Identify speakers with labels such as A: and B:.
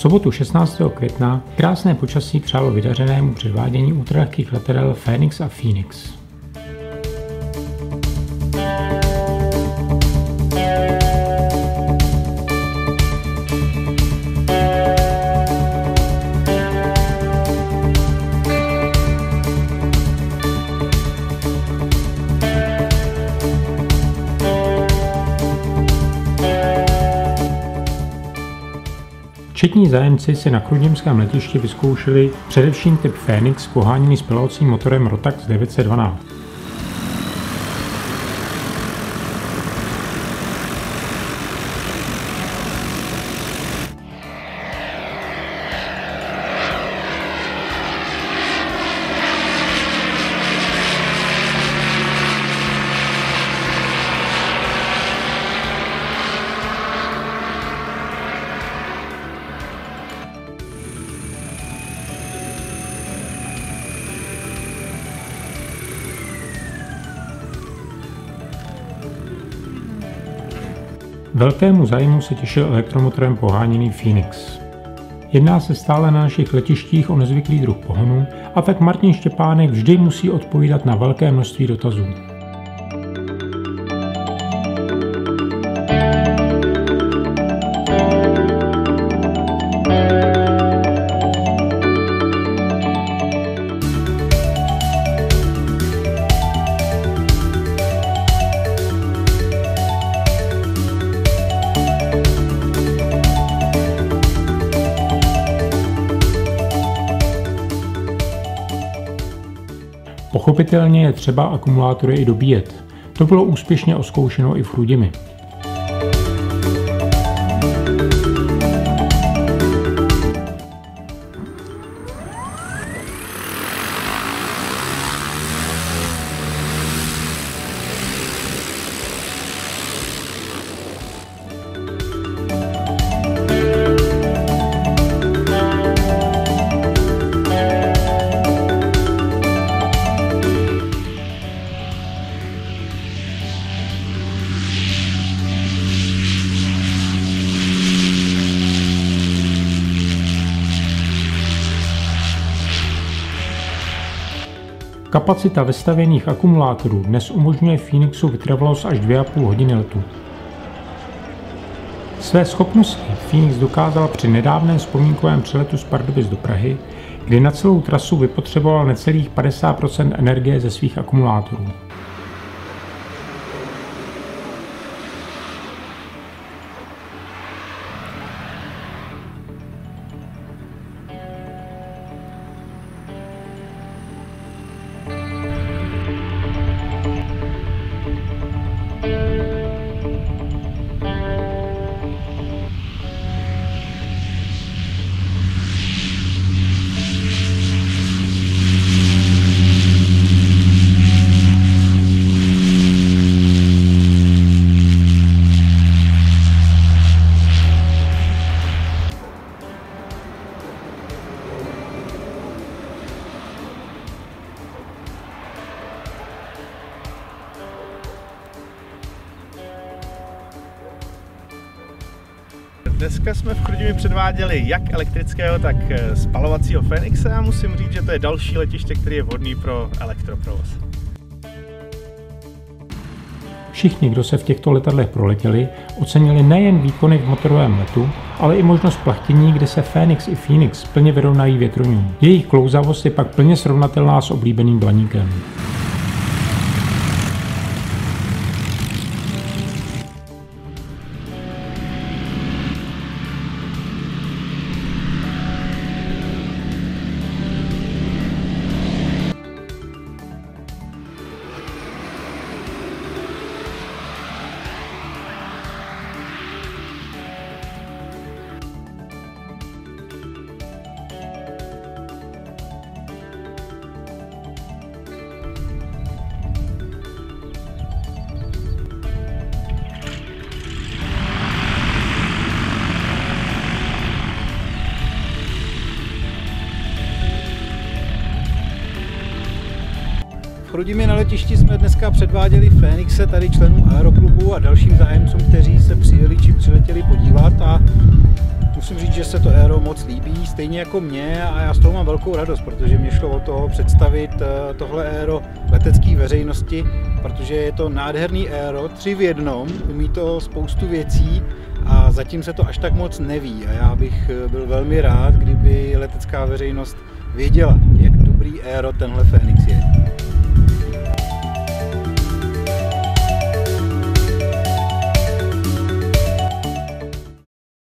A: sobotu 16. května krásné počasí přálo vydařenému předvádění ultralehkých letadel Phoenix a Phoenix. Četní zájemci si na chrudimském letišti vyzkoušeli především typ Phoenix poháněný spalovacím motorem Rotax 912. Velkému zájmu se těšil elektromotorem poháněný Phoenix. Jedná se stále na našich letištích o nezvyklý druh pohonu a tak Martin Štěpánek vždy musí odpovídat na velké množství dotazů. Pochopitelně je třeba akumulátory i dobíjet. To bylo úspěšně oskoušeno i v Chrudimi. Kapacita vestavěných akumulátorů dnes umožňuje Phoenixu vytrvalost až 2,5 hodiny letu. Své schopnosti Phoenix dokázal při nedávném vzpomínkovém přeletu z Pardubic do Prahy, kdy na celou trasu vypotřeboval necelých 50% energie ze svých akumulátorů.
B: Dneska jsme v Chrudimi předváděli jak elektrického, tak spalovacího Phoenixe a musím říct, že to je další letiště, který je vhodný pro elektroprovoz.
A: Všichni, kdo se v těchto letadlech proletěli, ocenili nejen výkony v motorovém letu, ale i možnost plachtění, kde se Phoenix i Phoenix plně vyrovnají větroňům. Jejich klouzavost je pak plně srovnatelná s oblíbeným blaníkem.
C: V Chrudimi na letišti jsme dneska předváděli Phoenixe tady členům aeroklubu a dalším zájemcům, kteří se přijeli či přiletěli podívat, a Musím říct, že se to aero moc líbí, stejně jako mě, a já z toho mám velkou radost, protože mě šlo o to představit tohle aero letecké veřejnosti, protože je to nádherný aero, 3 v jednom, umí to spoustu věcí a zatím se to až tak moc neví a já bych byl velmi rád, kdyby letecká veřejnost věděla, jak dobrý aero tenhle Fenix je.